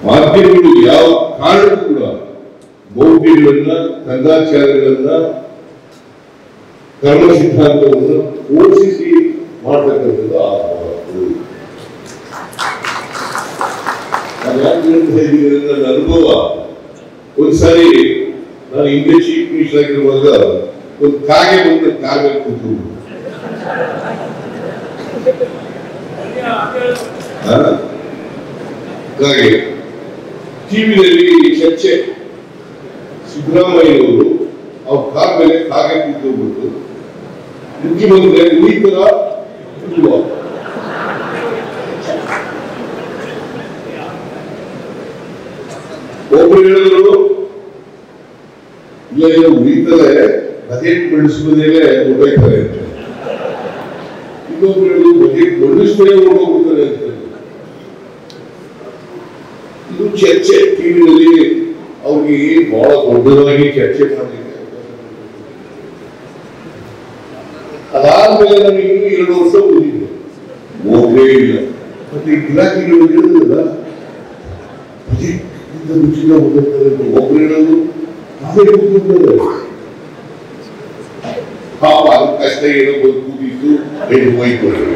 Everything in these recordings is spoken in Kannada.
ಮಾಧ್ಯಮಗಳು ಯಾವ ಕಾರಣಕ್ಕೂ ಕೂಡ ಮೌಢ್ಯಗಳನ್ನ ಕಂದಾಚಾರಗಳನ್ನ ಕರ್ಮ ಸಿದ್ಧಾಂತವನ್ನು ಪೋಷಿಸಿ ಮಾಡ್ತಕ್ಕಂಥದ್ದು ನನ್ನ ಅನುಭವ. ಒಂದ್ಸಾರಿ ನಾನು ಇಂಡಿಯನ್ ಚೀಫ್ ಮಿನಿಸ್ಟರ್ ಆಗಿರುವಾಗ ಒಂದು ಕಾಗೆ ಬಂದು ಕಾಗೆ ಕೂತು ಕಾಗೆ ಟಿವಿನಲ್ಲಿ ಚರ್ಚೆ. ಸಿದ್ದರಾಮಯ್ಯವರು ಅವ್ರ ಕಾರ್ ಮೇಲೆ ಕಾಗೆ ಕೂತ್ಕೊಂಡ್ಬಿಟ್ಟು ಮುಖ್ಯಮಂತ್ರಿ ಈ ತರ ಒಬ್ರು ಹೇಳಿದ್ರು ಇಲ್ಲ ಇಲ್ಲ ಉಳಿತಾರೆ ಬಜೆಟ್ ಮಂಡಿಸುವುದೇ ಹೊರಟಾಯ್ತಾರೆ ಅಂತ. ಇನ್ನೊಬ್ರು ಹೇಳಿದ್ರು ಬಜೆಟ್ ಮಂಡಿಸುವುದೇ ಹೊರಟೋಗ್ಬಿಡ್ತಾರೆ ಅಂತ. ಇದು ಚರ್ಚೆ ಟಿವಿನಲ್ಲಿ ಅವ್ರಿಗೆ ಬಹಳ ದೊಡ್ಡದಾಗಿ ಚರ್ಚೆ ಮಾಡಲಿಕ್ಕೆ. ಅದಾದ್ಮೇಲೆ ನನಗೆ ಇನ್ನೂ 2 ವರ್ಷ ಓದಿದ್ದೆ, ಹೋಗಲೇ ಇಲ್ಲ. ಮತ್ತೆ ಇಲಾಖೆಗಳು ಹೇಳಿದ್ರಲ್ಲ ಬಜೆಟ್ ರುಚಿನ ಹೋಗ್ತಾರೆ ಅಂತ ಒಬ್ರು ಹೇಳೋದು ಅದೇ ಕೂತ್ಕೊಂಡ್ರೆ ಪಾಪ ಅದು ಕಷ್ಟ ಏನೋ ಬಂದು ಕೂತಿದ್ದು ಏನು ಹೋಯ್ತು.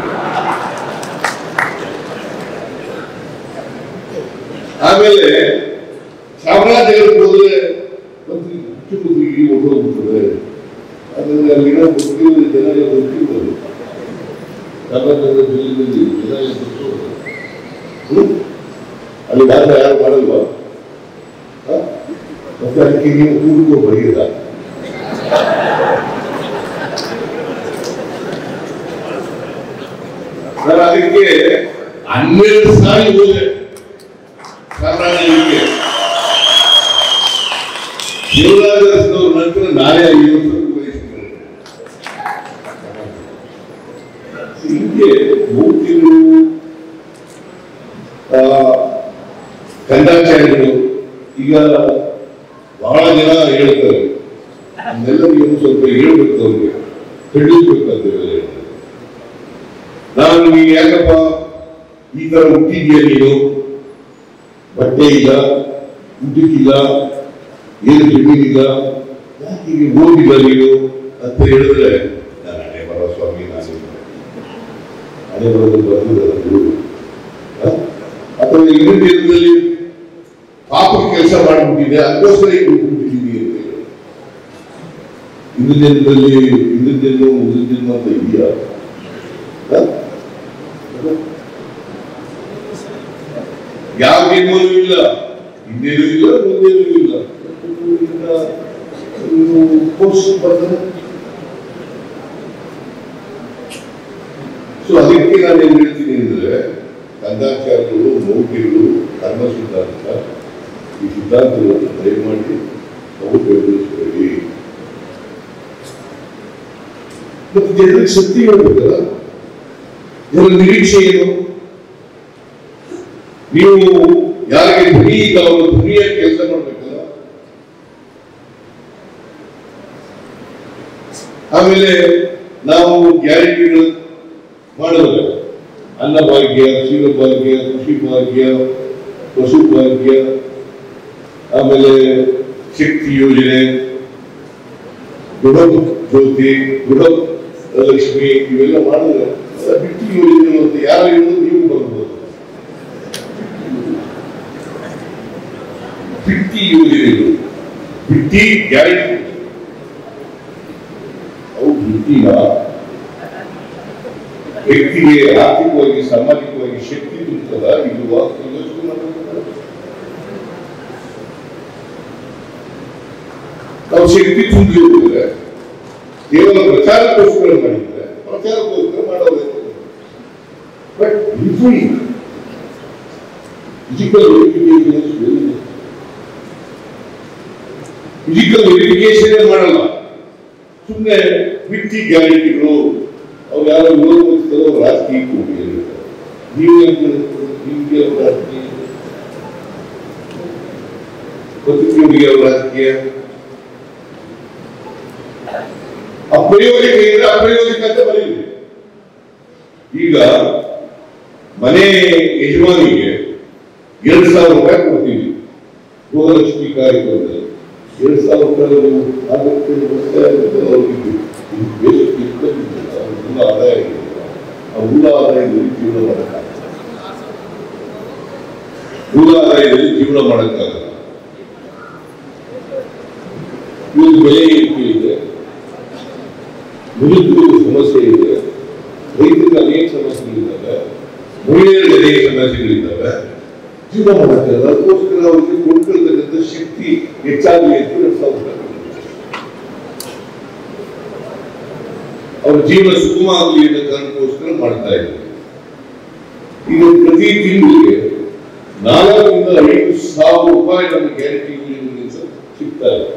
ಆಮೇಲೆ ಚಾಮರಾಜನಗರಕ್ಕೆ ಹೋದ್ರೆ ಮುಖ್ಯಮಂತ್ರಿಗೆ ಹೊರಟೋಗ್ಬಿಡ್ತದೆ. ಅದನ್ನ ಅಲ್ಲಿನ ಗೊತ್ತಿಲ್ಲ ಜನ ಗೊತ್ತಿರ್ಬೋದು. ಚಾಮರಾಜನಗರ ಜಿಲ್ಲೆಯಲ್ಲಿ ಜನ ಅಲ್ಲಿ ಯಾರು ಮಾಡಲ್ವಾ? ಮತ್ತೆ ಅದಕ್ಕೆ ನೀವು ಕೂಡ್ಕೋ ಬರೀರ. ನಾನು ಅದಕ್ಕೆ 12 ಸಾರಿ ಹೋದೆ ಚಾಮರಾಜನಗರಕ್ಕೆ. ದೇವರಾಜನವ್ರ ನಂತರ ನಾನೇ 50 ವಹಿಸಿದ್ದೇನೆ. ಹೀಗೆ ಮೂರ್ತಿಗಳು, ಕಂದಾಚಾರಿಗಳು ಈಗ ಬಹಳ ಜನ ಹೇಳ್ತಾರೆ. ಅದನ್ನೆಲ್ಲರಿಗೂ ಸ್ವಲ್ಪ ಹೇಳ್ಬೇಕು, ಅವ್ರಿಗೆ ತಿಳಿಸ್ಬೇಕಂತ. ನಾನು ನೀನು ಯಾಕಪ್ಪ ಈ ತರ ಹುಟ್ಟಿದ್ಯಾ, ನೀನು ಬಟ್ಟೆ ಇಲ್ಲ, ಊಟಕ್ಕಿಲ್ಲ, ಏನು ಜಮೀನಿಲ್ಲ, ಯಾಕೆ ಓದಿಲ್ಲ ನೀನು ಅಂತ ಹೇಳಿದ್ರೆ ನಾನು ಹಣೆ ಬರೋ ಸ್ವಾಮಿ, ನಾನು ಹಣೆ ಬರೋದು ಬರ್ತದೆ. ಅಥವಾ ಇನ್ನೊಂದು ದಿನದಲ್ಲಿ ಪಾಪದ ಕೆಲಸ ಮಾಡಿಬಿಟ್ಟಿದೆ, ಅದಕ್ಕೋಸ್ಕರ ಹುಟ್ಟಿದ್ದೀನಿ ಅಂತ ಹೇಳಿ. ಹಿಂದಿನ ಜನ್ಮ ಮುಂದಿನ ಜನ್ಮ ಅಂತ ಇದೆಯಾ? ಯಾವ ಜನ್ಮನೂ ಇಲ್ಲ, ಹಿಂದೇನೂ ಇಲ್ಲ, ಮುಂದೇನೂ ಇಲ್ಲ. ಸೊ ಅದಕ್ಕೆ ನಾನು ಏನ್ ಹೇಳ್ತೀನಿ ಅಂದ್ರೆ, ಕಂದಾಚಾರಗಳು, ಮೌಢ್ಯಗಳು, ಕರ್ಮ ಸಿದ್ಧಾಂತ, ಈ ಸಿದ್ಧಾಂತಗಳನ್ನು ದಯಮಾಡಿ ನಾವು ಬೆಂಬಲಿಸಬೇಡಿ. ಮತ್ತೆ ಜನರಿಗೆ ಶಕ್ತಿ ಹೇಳ್ಬೇಕಲ್ಲ, ಜನರ ನಿರೀಕ್ಷೆ ಏನು? ನೀವು ಯಾರಿಗೆ ಧ್ವನಿ ಇಲ್ಲ ಅವರು ಧ್ವನಿಯಾಗಿ ಕೆಲಸ ಮಾಡ್ಬೇಕಲ್ಲ. ಆಮೇಲೆ ನಾವು ಗ್ಯಾರಂಟಿಗಳು ಮಾಡೋದು, ಅನ್ನಭಾಗ್ಯ, ಕ್ಷೀರಭಾಗ್ಯ, ಕೃಷಿ ಭಾಗ್ಯ, ಪಶುಭಾಗ್ಯ, ಆಮೇಲೆ ಶಕ್ತಿ ಯೋಜನೆ, ಬೃಹತ್ ಜ್ಯೋತಿ, ಬೃಹತ್ ಲಕ್ಷ್ಮಿ, ಇವೆಲ್ಲ ಮಾಡಿದ್ರೆ ಬಿಟ್ಟಿ ಯೋಜನೆ ಅಂತ ಯಾರು ಹೇಳೋದು ನೀವು ಬರ್ಬೋದು. ಬಿಟ್ಟಿ ಯೋಜನೆಗಳು, ಬಿಟ್ಟಿ ಗ್ಯಾರಂಟಿ, ಅವು ಬಿಟ್ಟಿನ ವ್ಯಕ್ತಿಗೆ ಆರ್ಥಿಕವಾಗಿ ಸಾಮಾಜಿಕವಾಗಿ ಶಕ್ತಿ ತುಂಬುತ್ತದ. ಇದು ಯೋಚನೆ ಮಾಡಬೇಕು. ನಾವು ಶಕ್ತಿ ತುಂಬಿದ್ರೆ ಕೇವಲ ಪ್ರಚಾರಕ್ಕೋಸ್ಕರ ಮಾಡಿದ್ರೆ ಪ್ರಚಾರಕ್ಕೋಸ್ಕರ ಮಾಡೋದು. ಬಟ್ ಫಿಸಿಕಲ್ ವೆರಿಫಿಕೇಶನ್ ಮಾಡಲ್ಲ. ಸುಮ್ಮನೆ ಬಿಟ್ಟಿ ಗ್ಯಾರಂಟಿಗಳು ಅವ್ರು ಯಾರೋ ವಿರೋಧಿಸ್ತಾರೋ ರಾಜಕೀಯಕ್ಕೆ ಹೋಗಿರ್ತಾರೆ. ನಿಮ್ಗೆ ರಾಜಕೀಯ ಬದುಕಿಗೆ ಅವ್ರ ರಾಜಕೀಯ ಅಪ್ರಯೋಜಕ ಇದ್ರೆ ಅಪ್ರಯೋಜಕ ಅಂತ ಬರೀರಿ. ಈಗ ಮನೆ ಯಜಮಾನಿಗೆ 2,000 ರೂಪಾಯಿ ಕೊಡ್ತೀವಿ ಗೃಹಲಕ್ಷ್ಮಿ ಕಾರ್ಯಕ್ರಮದಲ್ಲಿ. 2,000 ರೂಪಾಯಿ ನೀವು ಆಗುತ್ತೆ ಅವ್ರಿಗೆ ಮೂಲ ಆದಾಯ ಆ ಮೂಲ ಆದಾಯದಲ್ಲಿ ಜೀವನ ಮಾಡೋಕ್ಕಾಗಲ್ಲ. ಮೂಲ ಆದಾಯದಲ್ಲಿ ಜೀವನ ಮಾಡೋಕ್ಕಾಗಲ್ಲ. ಇವತ್ತು ಬೆಲೆ ಏರಿಕೆ ಇದೆ, ನಿರುದ್ಯೋಗ ಸಮಸ್ಯೆ ಇದೆ, ರೈತರಿಗೆ ಅನೇಕ ಸಮಸ್ಯೆಗಳಿದ್ದಾವೆ, ಮಹಿಳೆಯರಿಗೆ ಅನೇಕ ಸಮಸ್ಯೆಗಳಿದ್ದಾವೆ. ಜೀವನ ಮಾಡೋಕ್ಕಾಗಲ್ಲ. ಅದಕ್ಕೋಸ್ಕರ ಅವರಿಗೆ ಕೊಡ್ತಿರ್ತಕ್ಕಂಥ ಶಕ್ತಿ ಹೆಚ್ಚಾಗಲಿ ಅಂತ 2,000 ರೂಪಾಯಿ ಅವ್ರ ಜೀವನ ಸುಗಮ ಆಗಲಿ ಅನ್ನೋ ಕಾರಣಕ್ಕೋಸ್ಕರ ಮಾಡ್ತಾ ಇದ್ದಾರೆ. ಈಗ ಪ್ರತಿ ತಿಂಗಳಿಗೆ 4,000 ರಿಂದ 5,000 ರೂಪಾಯಿ ನಮಗೆ ಗ್ಯಾರಂಟಿ ಸಿಗ್ತಾ ಇದೆ.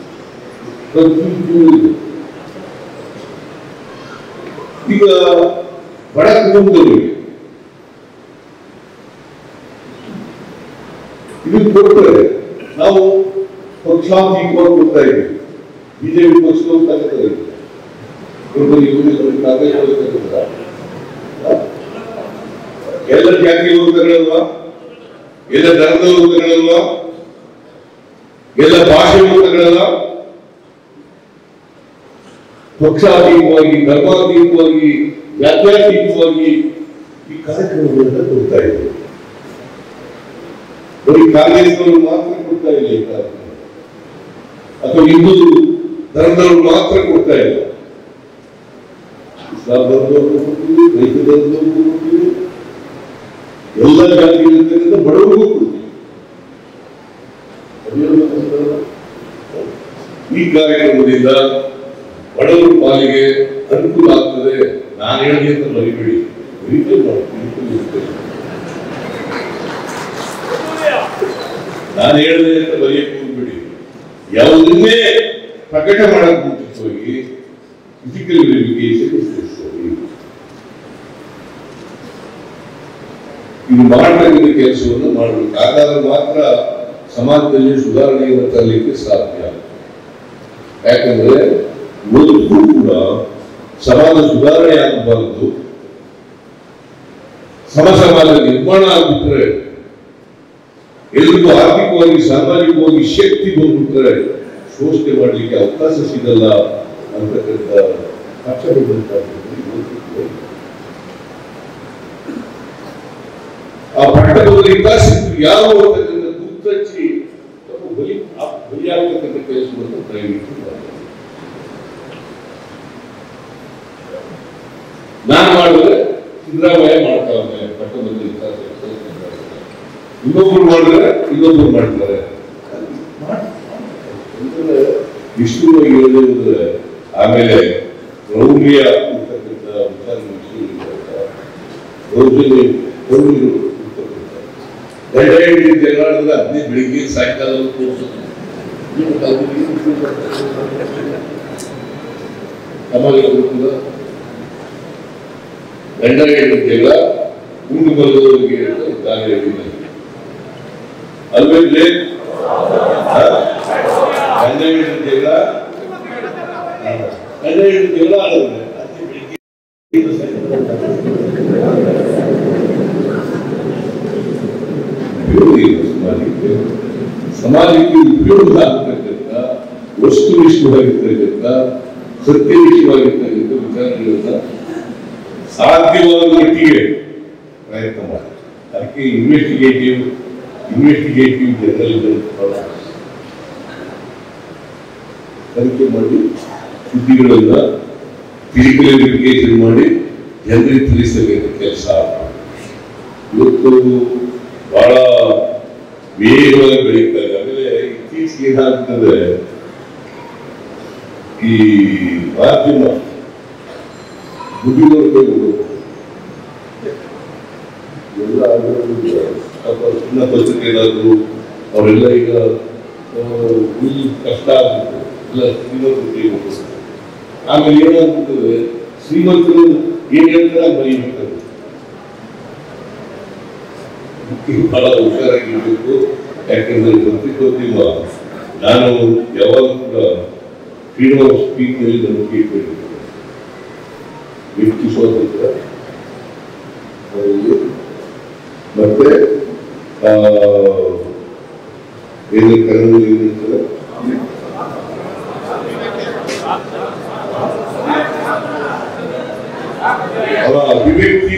ಈಗ ಬಡ ಕುಟುಂಬದವರಿಗೆ ಇದು ಕೊಡ್ತಾರೆ. ನಾವು ಪಕ್ಷಾತೀತವಾಗಿ ಕೊಡ್ತಾ ಇದ್ದೀವಿ. ಬಿಜೆಪಿ ಪಕ್ಷದವರು ತಗೋತಾರೆ, ಎಲ್ಲ ಜಾತಿಯವರು ತಗೊಳ್ಳಲ್ವಾ, ಎಲ್ಲ ಧರ್ಮದವರು ತಗೊಳ್ಳಲ್ವಾ, ಎಲ್ಲ ಭಾಷೆಯವರು ತಗೊಳ್ಳಲ್ಲ. ಪಕ್ಷಾತೀತವಾಗಿ, ಧರ್ಮಾತೀತವಾಗಿ, ಜಾತ್ಯಾತೀತವಾಗಿ ಈ ಕಾರ್ಯಕ್ರಮಗಳನ್ನ ಕೊಡ್ತಾ ಇದ್ದೀವಿ. ಬರೀ ಕಾಂಗ್ರೆಸ್ನವರು ಮಾತ್ರ ಕೊಡ್ತಾ ಇಲ್ಲ ಈ ಕಾರ್ಯಕ್ರಮ, ಅಥವಾ ಹಿಂದೂ ಧರ್ಮದವರು ಮಾತ್ರ ಕೊಡ್ತಾ ಇಲ್ಲ. ಇಸ್ಲಾಂ ಧರ್ಮದವರು ಕೊಡ್ತೀವಿ, ರೈತ ಧರ್ಮದವರು ಕೊಡ್ತೀವಿ, ಎಲ್ಲ ಜಾತಿಗಳಿಂದ ಬಡವರಿಗೂ ಕೊಡ್ತೀವಿ. ಈ ಕಾರ್ಯಕ್ರಮದಿಂದ ಬಡವರ ಪಾಲಿಗೆ ಅನುಕೂಲ ಆಗ್ತದೆ. ನಾನು ಹೇಳಿ ಅಂತ ಮರಿಬೇಡಿ, ನಾನು ಹೇಳಿದೆ ಅಂತ ಬರೆಯಕ್ಕೆ ಹೋಗ್ಬಿಡಿ. ಯಾವುದನ್ನೇ ಪ್ರಕಟ ಮಾಡಕ್ ಮುಂಚಿತವಾಗಿ ಫಿಸಿಕಲ್ ವೆರಿಫಿಕೇಶನ್ ಇದು ಮಾಡತಕ್ಕಂಥ ಕೆಲಸವನ್ನು ಮಾಡಬೇಕು. ಹಾಗಾದ್ರೆ ಮಾತ್ರ ಸಮಾಜದಲ್ಲಿ ಸುಧಾರಣೆಯನ್ನು ತರಲಿಕ್ಕೆ ಸಾಧ್ಯ. ಯಾಕಂದ್ರೆ ಇವತ್ತಿಗೂ ಕೂಡ ಸಮಾಜ ಸುಧಾರಣೆ ಆಗಬಾರದು, ಸಮಾಜ ನಿರ್ಮಾಣ ಆಗ್ಬಿಟ್ರೆ, ಎಲ್ರಿಗೂ ಆರ್ಥಿಕವಾಗಿ ಸಾಮಾಜಿಕವಾಗಿ ಶಕ್ತಿ ಬಂದ್ಬಿಟ್ರೆ ಶೋಷಣೆ ಮಾಡಲಿಕ್ಕೆ ಅವಕಾಶ ಸಿಗಲ್ಲ ಅಂತಕ್ಕಂಥ ಆ ಪಟ್ಟಣದಲ್ಲಿ ಯಾವ ಗುರ್ತಚ್ಚಿ ಬಲಿಯಾಗತಕ್ಕಂಥ ಕೆಲಸವನ್ನು ದಯವಿಟ್ಟು ನಾನು ಮಾಡಿದ್ರೆ ಸಿದ್ದರಾಮಯ್ಯ ಮಾಡ್ತಾರೆ, ಪಟ್ಟಣದಲ್ಲಿ ಇನ್ನೊಬ್ರು ಮಾಡಿದ್ರೆ ಇನ್ನೊಬ್ರು ಮಾಡ್ತಾರೆ. ಇಷ್ಟು ಹೇಳುವುದ್ರೆ ಆಮೇಲೆ ರೌಲ್ಯ ಇರ್ತಕ್ಕಂಥ ಜಗಳಾಡಿದ್ರೆ ಅದೇ ಬೆಳಿಗ್ಗೆ ಸಾಯಂಕಾಲ ಗಂಡ ಹೆಂಡತಿ ಜಗಳ ಉಂಡು ಬರುವವರಿಗೆ ದಾರಿ ಹೇಳಿದ್ದಾರೆ ಅಲ್ವೇ? ಗಂಡ ಹೆಂಡತಿ ಜಗಳ ಆಡಿದ್ರೆ ಸಮಾಜಕ್ಕೆ ಉಪಯೋಗ ಆಗ್ತಕ್ಕಂಥ ವಸ್ತುನಿಷ್ಠವಾಗಿರ್ತಕ್ಕಂಥ ಸತ್ಯನಿಷ್ಠವಾಗಿರ್ತಕ್ಕಂಥ ವಿಚಾರಗಳನ್ನ ಸಾಧ್ಯವಾದ ಮಟ್ಟಿಗೆ ಪ್ರಯತ್ನ ಮಾಡಿ. ಅದಕ್ಕೆ ಇನ್ವೆಸ್ಟಿಗೇಟಿವ್ ಜರ್ನಲಿಸಂ ತನಿಖೆ ಮಾಡಿ ಸುದ್ದಿಗಳನ್ನ ಫಿಸಿಕಲ್ ವೆರಿಫಿಕೇಶನ್ ಮಾಡಿ ಜನರಿಗೆ ತಿಳಿಸಬೇಕ ಕೆಲಸ. ಇವತ್ತು ಬಹಳ ವೇಗವಾಗಿ ಬೆಳೀತಾ ಇದೆ. ಆಮೇಲೆ ಇತ್ತೀಚೆಗೆ ಏನಾಗ್ತದೆ, ಈ ಮಾಧ್ಯಮ ಬುದ್ಧಿವಂತರು ಎಲ್ಲ ಸಣ್ಣ ಪತ್ರಿಕೆಗಳಾದ್ರು ಅವರೆಲ್ಲ ಈಗ ಕಷ್ಟ ಆಗುತ್ತೆ, ಎಲ್ಲ ಶ್ರೀಮಂತರು. ಆಮೇಲೆ ಏನಾಗ್ತದೆ, ಶ್ರೀಮಂತರು ಏನ್ ಹೇಳ್ತಾರೆ ಬರೀಬೇಕಾಗುತ್ತೆ. ಬಹಳ ಹುಷಾರಾಗಿರ್ಬೇಕು. ಯಾಕಂದ್ರೆ ಪತ್ರಿಕೋದ್ಯಮ ನಾನು ಯಾವಾಗ ಕೂಡ ಫ್ರೀಡಮ್ ಆಫ್ ಸ್ಪೀಚ್ ನಲ್ಲಿ ನಂಬಿಕೆ ಇಟ್ಟಿದ್ದೇನೆ. ವ್ಯಕ್ತಿ ಸ್ವಾತಂತ್ರ್ಯ ಮತ್ತೆ ಏನು ಕನ್ನಡದಲ್ಲಿ ಏನಿರ್ತದೆ ಅಭಿವ್ಯಕ್ತಿ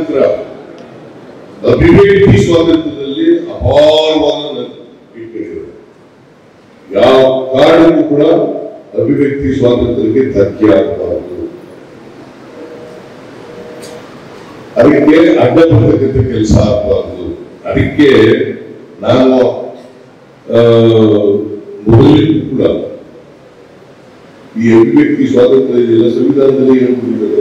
ಸ್ವಾತಂತ್ರ್ಯದಲ್ಲಿ ಅಪಾರವಾದ ಇಟ್ಕೊಂಡಿದ್ದಾರೆ. ಯಾವ ಕಾರಣಕ್ಕೂ ಕೂಡ ಅಭಿವ್ಯಕ್ತಿ ಸ್ವಾತಂತ್ರ್ಯಕ್ಕೆ ಧಕ್ಕೆ ಆಗಬಾರದು. ಅದಕ್ಕೆ ಅಡ್ಡ ಬರ್ತಕ್ಕಂಥ ಕೆಲಸ ಆಗಬಾರದು. ಅದಕ್ಕೆ ನಾನು ಮೊದಲಿಗೂ ಕೂಡ ಈ ಅಭಿವ್ಯಕ್ತಿ ಸ್ವಾತಂತ್ರ್ಯ ಇದೆಲ್ಲ ಸಂವಿಧಾನದಲ್ಲಿ ಹೇಳ್ಬಿಟ್ಟಿದ್ದಾರೆ.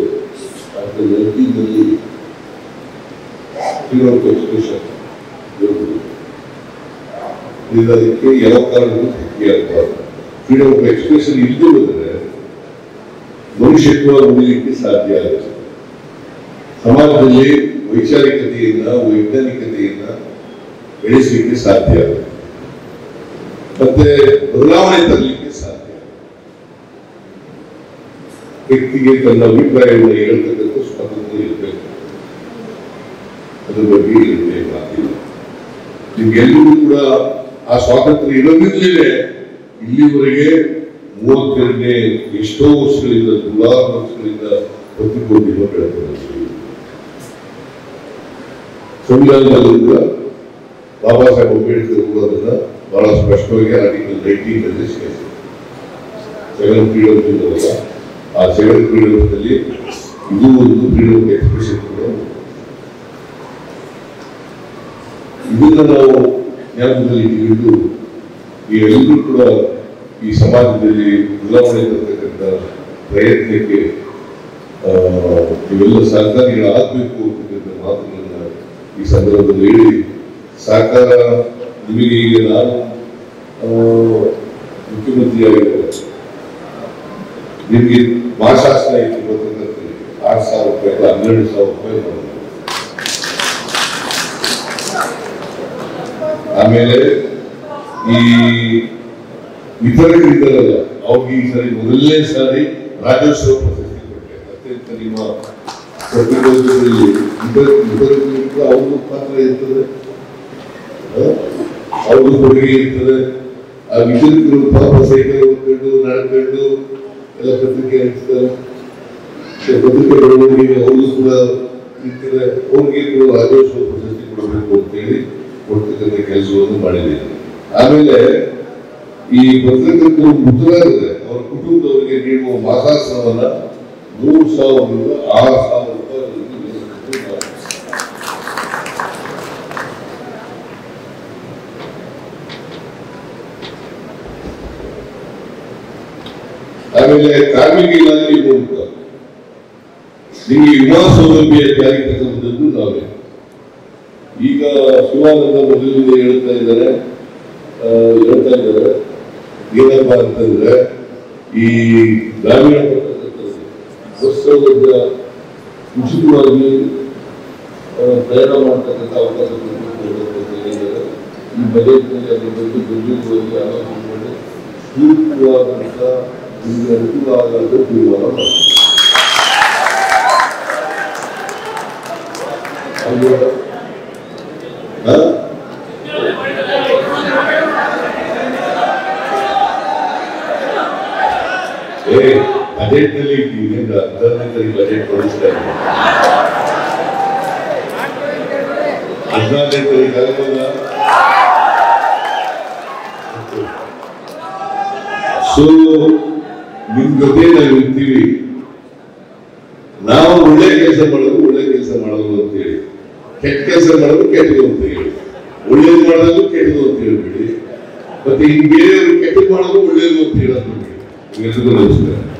ಅದಕ್ಕೆ ಯಾವ ಕಾರಣಕ್ಕೂ ಧಕ್ಕೆ ಆಗಬಾರದು. ಫ್ರೀಡಮ್ ಆಫ್ ಎಕ್ಸ್ಪ್ರೆಷನ್ ಇಲ್ಲದೆ ಹೋದರೆ ಮನುಷ್ಯತ್ವ ಉಳಿಲಿಕ್ಕೆ ಸಾಧ್ಯ ಆಗುತ್ತೆ. ಸಮಾಜದಲ್ಲಿ ವೈಚಾರಿಕತೆಯನ್ನ ವೈಜ್ಞಾನಿಕತೆಯನ್ನ ಬೆಳೆಸಲಿಕ್ಕೆ ಸಾಧ್ಯ ಆಗುತ್ತೆ, ಮತ್ತೆ ಬದಲಾವಣೆ ತರಲಿಕ್ಕೆ ಸಾಧ್ಯ. ವ್ಯಕ್ತಿಗೆ ತನ್ನ ಅಭಿಪ್ರಾಯವನ್ನು ಹೇಳ್ತಕ್ಕಂಥ ಸ್ವಾತಂತ್ರ್ಯ ಇರಬೇಕು. ಅದ್ರ ಬಗ್ಗೆ ಇರಲೇ ಮಾತಿಲ್ಲ. ನಿಮ್ಗೆಲ್ಲರಿಗೂ ಕೂಡ ಆ ಸ್ವಾತಂತ್ರ್ಯ ಇರೋದಿರ್ಲಿದೆ. ಇಲ್ಲಿವರೆಗೆ 32ನೇ ಎಷ್ಟೋ ವರ್ಷಗಳಿಂದ, ನೂರಾರು ವರ್ಷಗಳಿಂದ ಪ್ರತಿಕೋಟಿರುವ ಬೆಳಕು ಸಂವಿಧಾನದಲ್ಲೂ ಕೂಡ ಬಾಬಾ ಸಾಹೇಬ್ ಅಂಬೇಡ್ಕರ್ ಅವರು ಅದನ್ನ ಬಹಳ ಸ್ಪಷ್ಟವಾಗಿ ಆರ್ಟಿಕಲ್ 19 ಸೇರಿಸಿದ್ದಾರೆ. 7 ಫ್ರೀಡಮ್ಸ್ ಇರೋಲ್ಲ. ಆ 7 ಫ್ರೀಡಮ್ಸ್ ನಲ್ಲಿ ಇದು ಒಂದು ಫ್ರೀಡಮ್ ಆಫ್ ಎಕ್ಸ್ಪ್ರೆಷನ್ ಕೂಡ. ಇದನ್ನ ನಾವು ಜ್ಞಾಪಕದಲ್ಲಿ ಇಟ್ಟುಕೊಂಡು ಈ ಎಲ್ಲರೂ ಕೂಡ ಈ ಸಮಾಜದಲ್ಲಿ ಬದಲಾವಣೆ ತರತಕ್ಕಂಥ ಪ್ರಯತ್ನಕ್ಕೆ ಇವೆಲ್ಲ ಸಹಕಾರಿಗಳಾಗಬೇಕು ಅಂತಕ್ಕಂಥ ಮಾತುಗಳನ್ನ ಈ ಸಂದರ್ಭದಲ್ಲಿ ಹೇಳಿ, ಸಹಕಾರ ನಿಮಗೆ ಈಗ ನಾನು ಮುಖ್ಯಮಂತ್ರಿಯಾಗಿರುವ ನಿಮಗೆ ಭಾಷಾಸ್ತ್ರ ಇತ್ತು ಬರ್ತಕ್ಕಂಥ 6,000 ರೂಪಾಯಿ 12,000 ರೂಪಾಯಿ ಮಾಡಿದೆ. ಆಮೇಲೆ ಈ ವಿತರಕರಿದ್ದಾರಲ್ಲ ಅವ್ರಿಗೆ ಈ ಸರಿ ಮೊದಲನೇ ಸಾರಿ ರಾಜ್ಯೋತ್ಸವ ಪ್ರಶಸ್ತಿ ಕೊಟ್ಟೆ. ಅತ್ಯಂತ ನಿಮ್ಮ ಪ್ರತಿಭಟನೆಯಲ್ಲಿ ವಿತರಕರಿಗೂ ಅವ್ರಿಗೂ ಪಾತ್ರ ಇರ್ತದೆ, ಅವ್ರಿಗೂ ಕೊಡುಗೆ ಇರ್ತದೆ. ಆ ವಿತರಕರು ಪಾಪ ಸೈಕಲ್ ಹೊತ್ಕೊಂಡು ನಡ್ಕೊಂಡು ಎಲ್ಲ ಪತ್ರಿಕೆ ಹಂಚ್ತಾರೆ. ಪತ್ರಿಕೆ ಬೆಳವಣಿಗೆ ಅವ್ರಿಗೂ ಕೂಡ ಇರ್ತದೆ. ಅವ್ರಿಗೆ ಕೂಡ ರಾಜ್ಯೋತ್ಸವ ಪ್ರಶಸ್ತಿ ಕೊಡಬೇಕು ಅಂತೇಳಿ ಕೊಡ್ತಕ್ಕಂಥ ಕೆಲಸವನ್ನು ಮಾಡಿದ್ದೀನಿ. ಆಮೇಲೆ ಈ ಪತ್ರಕರ್ತರು ಮೃತರಾದರೆ ಅವರ ಕುಟುಂಬದವರಿಗೆ ನೀಡುವ ಮಾಸಾಸನವನ್ನ 3,000ರಿಂದ 6,000 ರೂಪಾಯಿ. ಆಮೇಲೆ ಕಾರ್ಮಿಕ ಇಲಾಖೆ ಮೂಲಕ ನಿಮಗೆ ವಿಮಾ ಸೌಲಭ್ಯ ಜಾರಿ ತಕ್ಕಂಥದ್ದು ನಾವೇ. ಈಗ ಶಿವಾನಂದ ಮೊದಲಿಂದ ಹೇಳ್ತಾ ಇದ್ದಾರೆ ಏನಪ್ಪ ಅಂತಂದ್ರೆ ಈ ಗ್ರಾಮೀಣ ಬಸ್ ಸೌಲಭ್ಯ ಉಚಿತವಾಗಿ ಪ್ರಯಾಣ ಮಾಡ್ತಕ್ಕಂಥ ಅವಕಾಶ ಹೇಳಿದ್ದಾರೆ. ಈ ಬಜೆಟ್ನಲ್ಲಿ ಅದ್ರ ಬಗ್ಗೆ ಗಂಭೀರವಾಗಿ ಆಲೋಚನೆ ಮಾಡಿ ಸೂಕ್ತವಾದಂಥ ನಿಮಗೆ ಅನುಕೂಲ ಆದಂಥ ತೀರ್ಮಾನ ಬಜೆಟ್ ನಲ್ಲಿ 15ನೇ ಬಜೆಟ್ ಕೊಡಿಸ್ತಾ ಇದ್ದಾರೆ. 14ನೇ ಆಗಲ್ಲ. ಸೊ ನಿಮ್ ಜೊತೆ ನಾವು ಇರ್ತೀವಿ. ನಾವು ಒಳ್ಳೆ ಕೆಲಸ ಮಾಡೋದು ಅಂತ ಹೇಳಿ, ಕೆಟ್ಟ ಕೆಲಸ ಮಾಡೋದು ಕೆಟ್ಟದು ಅಂತ ಹೇಳಿ, ಒಳ್ಳೇದು ಮಾಡೋದು ಕೆಟ್ಟದು ಅಂತ ಹೇಳ್ಬಿಡಿ. ಮತ್ತೆ ಈಗ ಬೇರೆಯವರು ಕೆಟ್ಟದ್ದು ಮಾಡೋದು ಒಳ್ಳೇದು ಅಂತ ಹೇಳೋದು. ನಮಸ್ಕಾರ.